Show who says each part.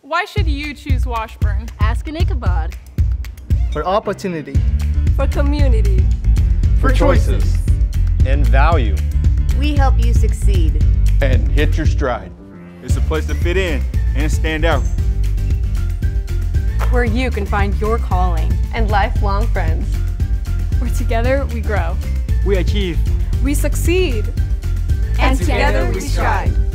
Speaker 1: Why should you choose Washburn?
Speaker 2: Ask an Ichabod.
Speaker 3: For opportunity.
Speaker 1: For community.
Speaker 4: For choices.
Speaker 5: And value.
Speaker 2: We help you succeed.
Speaker 4: And hit your stride.
Speaker 6: It's a place to fit in and stand out.
Speaker 7: Where you can find your calling
Speaker 8: and lifelong friends.
Speaker 1: Where together we grow.
Speaker 6: We achieve.
Speaker 1: We succeed.
Speaker 8: And together we strive.